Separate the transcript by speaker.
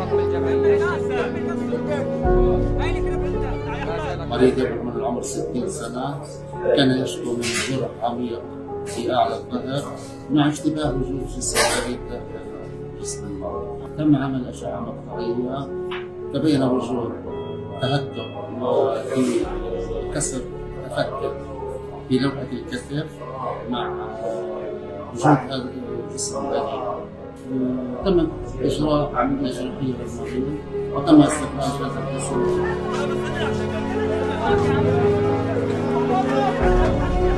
Speaker 1: مريض يبلغ من العمر 60 سنة، كان يشكو من جرح عميق في أعلى الظهر مع اشتباه وجود جسم غريب داخل جسم المريض. تم عمل أشعة مقطعية، تبين وجود تهتك وفي كسر تفكك في لوحة الكتف مع وجود هذا الجسم الغريب. تم إجراء عملية جراحية للمريض وتم استخراج هذا الجسم.